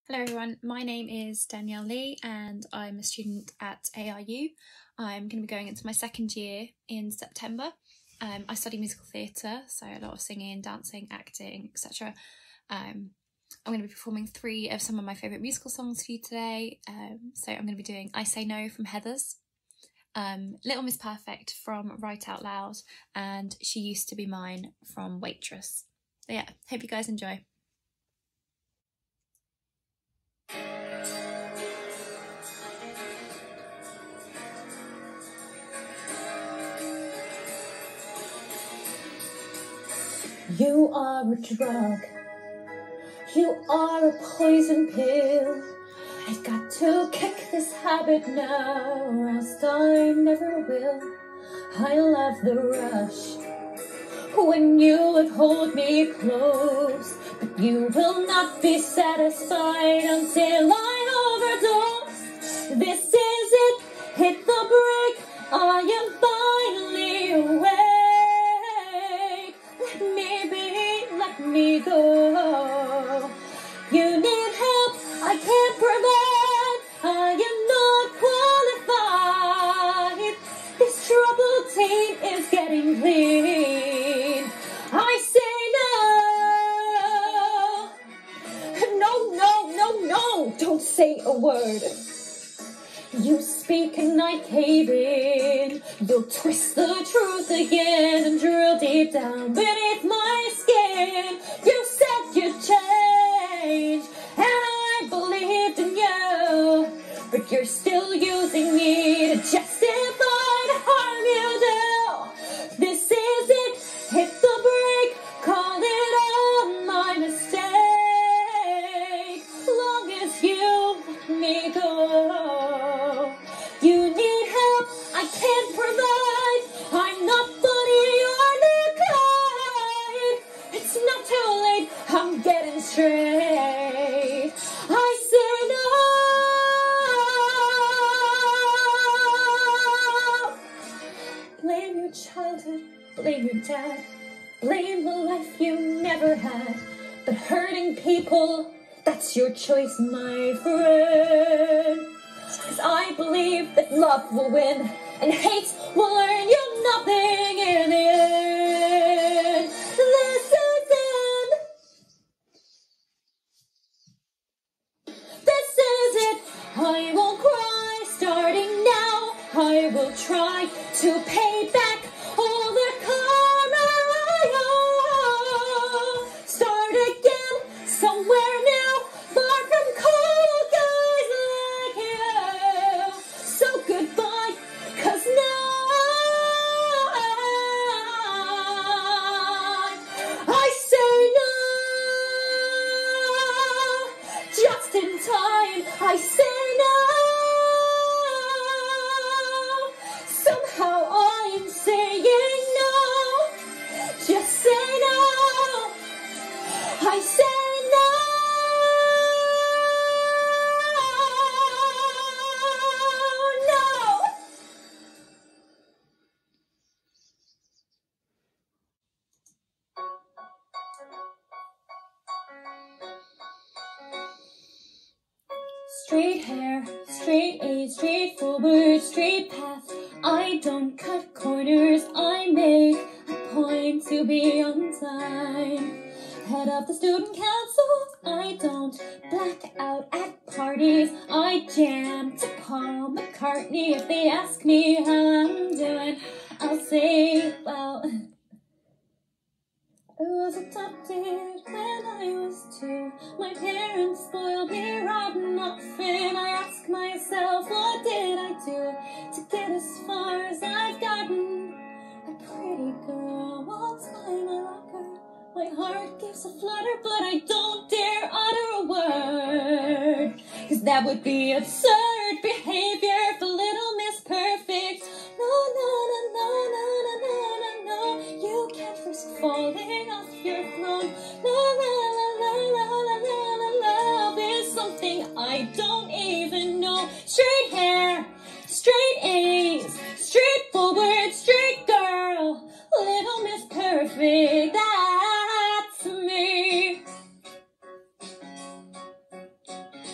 Hello everyone, my name is Danielle Lee and I'm a student at ARU. I'm going to be going into my second year in September. I study musical theatre, so a lot of singing, dancing, acting, etc. I'm going to be performing 3 of some of my favourite musical songs for you today. So I'm going to be doing I Say No from Heathers, Little Miss Perfect from Write Out Loud, and She Used to Be Mine from Waitress. So yeah, hope you guys enjoy. You are a drug, you are a poison pill. I've got to kick this habit now, or else I never will. I love the rush when you would hold me close, but you will not be satisfied until I overdose. This is it, hit the brake, I am finally awake. Let me go. You need help, I can't provide, I am not qualified. This troubled taint is getting clean. I say no. No, don't say a word. You speak and I cave in. You'll twist the truth again and drill deep down beneath my skin. You said you'd change, and I believed in you, but you're still using me to justify the harm you do. This is it, hit the brake, call it all my mistake. Long as you let me go. You need help, I can't provide, I'm not funny or not kind. It's not too late, I'm getting straight. I say no. Blame your childhood, blame your dad, blame the life you never had. But hurting people, that's your choice, my friend. 'Cause I believe that love will win and hate will earn you nothing in the end. This is it. This is it. I won't cry starting now. I will try to pay back all the karma I owe. Start again somewhere new, far from cold guys like you. So goodbye, 'cause now I say no. Just in time, I say no. Somehow I am saying no. Just say no. I say no. No. Straight hair, straight A, straightforward, straight path. I don't cut corners, I make a point to be on time. Head of the student council, I don't black out at parties. I jam to Paul McCartney. If they ask me how I'm doing, I'll say, well, I was adopted when I was 2. My parents spoiled me rotten often. I ask myself, what did I do to get as far as I've gotten? A pretty girl walks by my locker. My heart gives a flutter, but I don't dare utter a word. 'Cause that would be absurd behavior for Little Miss Perfect. No. You can't risk falling off your throne. Love is something I don't even know. Straight hair, straight A's, straightforward, straight girl. Little Miss Perfect, that's me.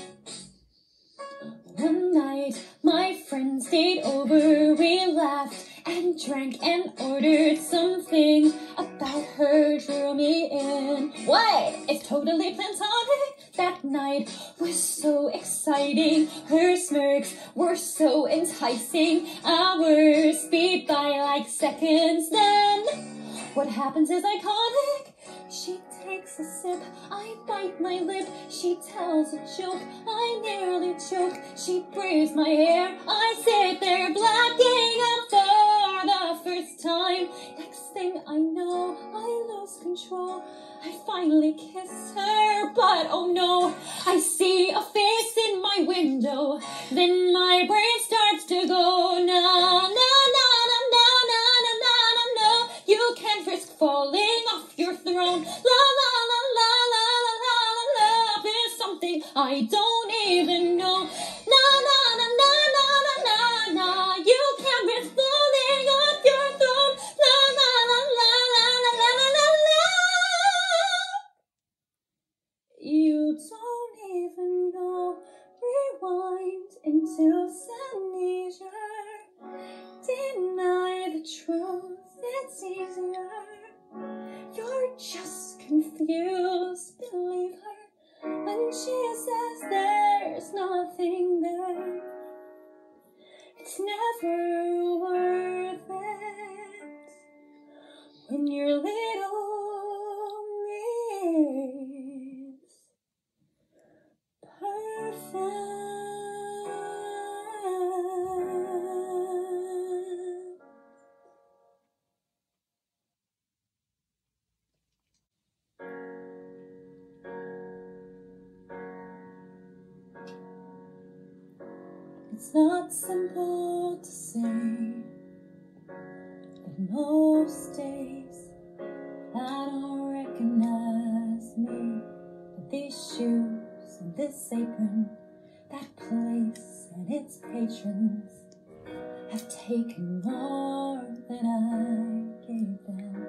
drink and ordered something about her, drew me in. What? It's totally platonic. That night was so exciting. Her smirks were so enticing. Hours speed by like seconds. Then what happens is iconic. She takes a sip, I bite my lip. She tells a joke, I nearly choke. She braids my hair, I sit there blacking out for the first time. Next thing I know, I lose control. I finally kiss her, but oh no, I see a face in my window. Then my brain starts to go, na na na na na na na na na na. You can't risk falling off your throne. La la la la la la la la la. There's something I don't even know. Na na na na na na na na. You can't risk falling off your throne. La la la la la la la la la la. You don't even know. Rewind into amnesia. Deny the truth, it's easier. You're just confused, believe her when she says there's nothing there. It's never worth it when your little miss perfect. It's not simple to say that most days I don't recognize me, but these shoes and this apron, that place and its patrons have taken more than I gave them.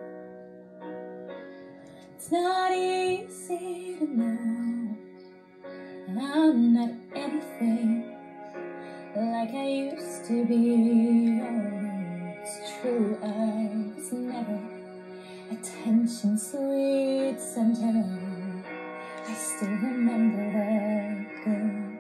It's not easy to know I'm not anything like I used to be. Oh, it's true, I was never attention sweet center. I still remember that girl.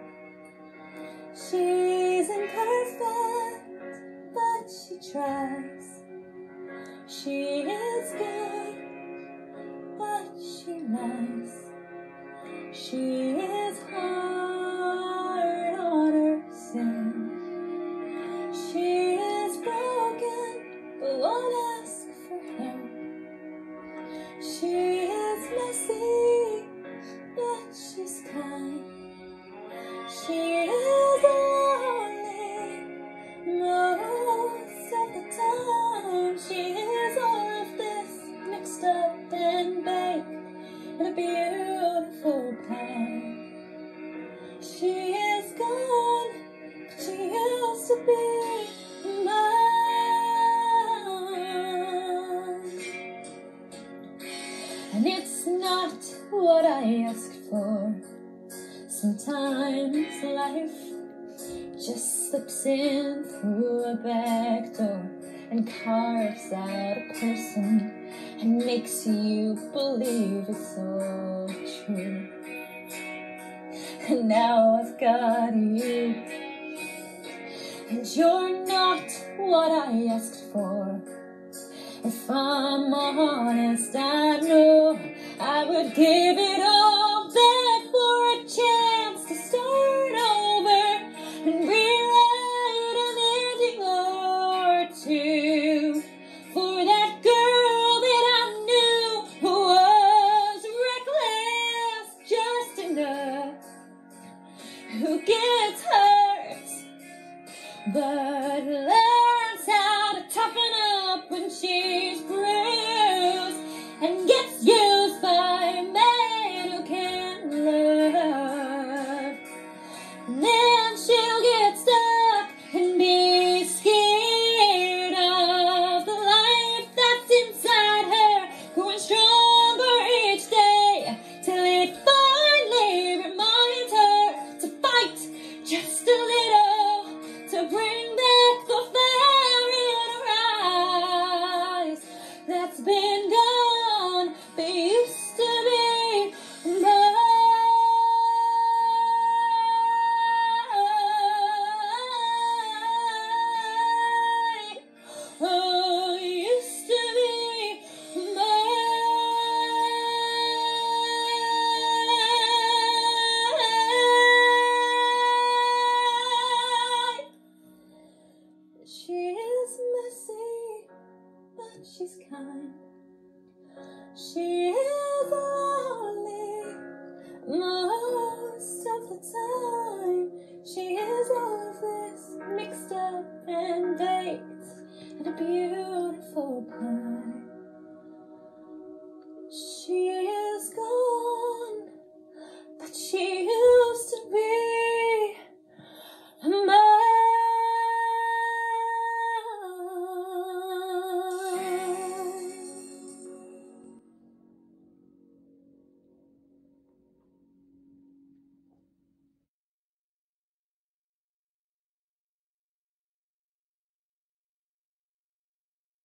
She's imperfect, but she tries. She is good, but she lies. She is hard on herself. She is broken, but won't ask for help. She is messy, but she's kind. She is only most of the time. She is all of this mixed up and baked in a beautiful pie. She is gone, but she used to be mine. And it's not what I asked for. Sometimes life just slips in through a back door and carves out a person and makes you believe it's all true. And now I've got you, and you're not what I asked for. If I'm honest, I know I would give it all back for a chance to start over and rewrite an ending or two for that girl that I knew who was reckless just enough, who gets hurt but learns how to toughen up when she's bruised and gets used by men she's kind. She is lovely most of the time. She is all of this mixed up and baked in a beautiful pie.